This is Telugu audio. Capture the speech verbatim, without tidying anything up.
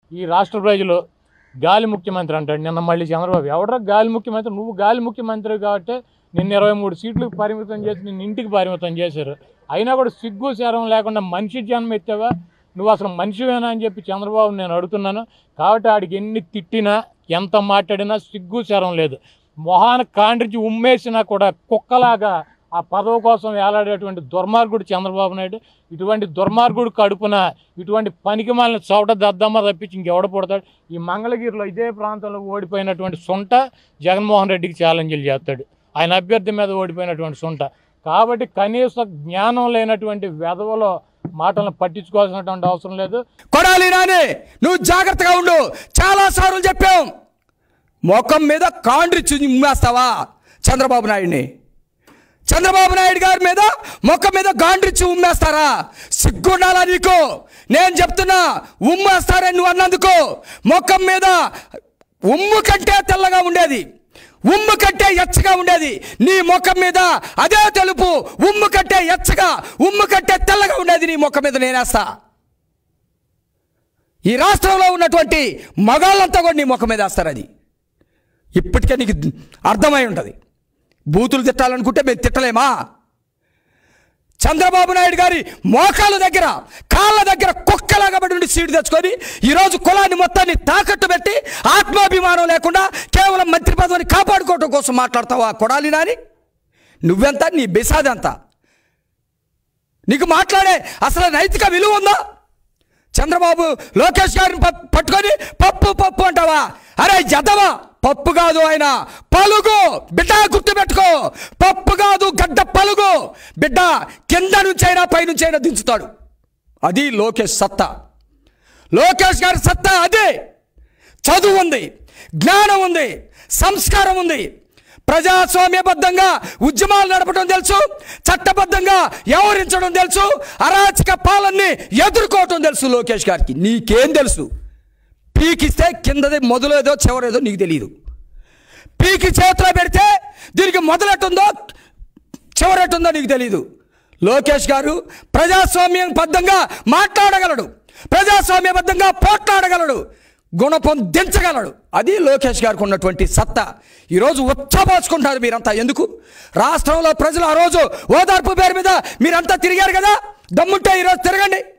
ఈ రాష్ట్ర ప్రజలు గాలి ముఖ్యమంత్రి అంటాడు. నిన్న మళ్ళీ చంద్రబాబు ఎవడరా గాలి ముఖ్యమంత్రి? నువ్వు గాలి ముఖ్యమంత్రి కాబట్టి నిన్న ఇరవై మూడు సీట్లకు పరిమితం చేసి నిన్ను ఇంటికి పరిమితం చేశారు. అయినా కూడా సిగ్గు శరం లేకుండా మనిషి జన్మ ఎత్తావా? నువ్వు అసలు మనిషివేనా అని చెప్పి చంద్రబాబు నేను అడుగుతున్నాను. కాబట్టి ఆడికి ఎన్ని తిట్టినా ఎంత మాట్లాడినా సిగ్గు శరం లేదు. మొహాన కాండ్రించి ఉమ్మేసినా కూడా కుక్కలాగా ఆ పదవి కోసం వేలాడేటువంటి దుర్మార్గుడు చంద్రబాబు నాయుడు. ఇటువంటి దుర్మార్గుడు కడుపున ఇటువంటి పనికిమాలిన చోట దద్దమ్మ తప్పించి ఇంకెవడ పుడతాడు? ఈ మంగళగిరిలో ఇదే ప్రాంతంలో ఓడిపోయినటువంటి సొంట జగన్మోహన్ రెడ్డికి ఛాలెంజ్లు చేస్తాడు, ఆయన అభ్యర్థి మీద ఓడిపోయినటువంటి సొంట. కాబట్టి కనీస జ్ఞానం లేనటువంటి వెధవలో మాటలను పట్టించుకోవాల్సినటువంటి అవసరం లేదు. కొడాలి నాని, నువ్వు జాగ్రత్తగా ఉండు. చాలా సార్లు చెప్పాం, ముఖం మీద కాండ్రిచ్చి ఉమ్మేస్తావా చంద్రబాబు నాయుడిని? చంద్రబాబు నాయుడు గారి మీద ముఖం మీద గాండ్రిచ్చి ఉమ్మేస్తారా? సిగ్గుండాలా నీకు? నేను చెప్తున్నా, ఉమ్మేస్తారని నువ్వు అన్నందుకు. ముఖం మీద ఉమ్ము కంటే తెల్లగా ఉండేది, ఉమ్ము కంటే ఎచ్చగా ఉండేది నీ ముఖం మీద. అదే తెలుపు ఉమ్ము కంటే ఎచ్చగా, ఉమ్ము కంటే తెల్లగా ఉండేది నీ ముఖం మీద నేనేస్తా. ఈ రాష్ట్రంలో ఉన్నటువంటి మగాళ్ళంతా కూడా నీ ముఖం మీద వేస్తారు. అది ఇప్పటికే నీకు అర్థమై ఉంటుంది. బూతులు తిట్టాలనుకుంటే మేము తిట్టలేమా? చంద్రబాబు నాయుడు గారి మోకాళ్ళ దగ్గర కాళ్ళ దగ్గర కుక్కలాగా పడి సీటు తెచ్చుకొని ఈరోజు కులాన్ని మొత్తాన్ని తాకట్టు పెట్టి ఆత్మాభిమానం లేకుండా కేవలం మంత్రి పదవిని కాపాడుకోవడం కోసం మాట్లాడతావా కొడాలి నాని? నువ్వెంత, నీ బెసాదంతా? నీకు మాట్లాడే అసలు నైతిక విలువ ఉందా? చంద్రబాబు లోకేష్ గారిని పట్టుకొని పప్పు పప్పు అంటావా? అరే జదవా, పప్పు కాదు ఆయన పలుగు బిడ్డ, గుర్తుపెట్టుకో. పప్పు కాదు గడ్డ పలుగు బిడ్డ. కింద నుంచైనా పై నుంచైనా దించుతాడు. అది లోకేష్ సత్తా. లోకేష్ గారి సత్తా అదే. చదువు ఉంది, జ్ఞానం ఉంది, సంస్కారం ఉంది. ప్రజాస్వామ్యబద్ధంగా ఉద్యమాలు నడపడం తెలుసు, చట్టబద్ధంగా వ్యవహరించడం తెలుసు, అరాచక పాలనని ఎదుర్కోవటం తెలుసు లోకేష్ గారికి. నీకేం తెలుసు? పీకిస్తే కిందది మొదలేదో చివరేదో నీకు తెలియదు. పీకి చేతిలో పెడితే దీనికి మొదలెట్టుందో చివరెట్టుందో నీకు తెలియదు. లోకేష్ గారు ప్రజాస్వామ్యం బద్ధంగా మాట్లాడగలడు, ప్రజాస్వామ్యబద్ధంగా పోట్లాడగలడు, గుణపొందించగలడు. అది లోకేష్ గారికి ఉన్నటువంటి సత్తా. ఈరోజు ఉచ్చబోచుకుంటారు మీరంతా. ఎందుకు? రాష్ట్రంలో ప్రజలు ఆ రోజు ఓదార్పు పేరు మీద మీరంతా తిరిగారు కదా. దమ్ముంటే ఈరోజు తిరగండి.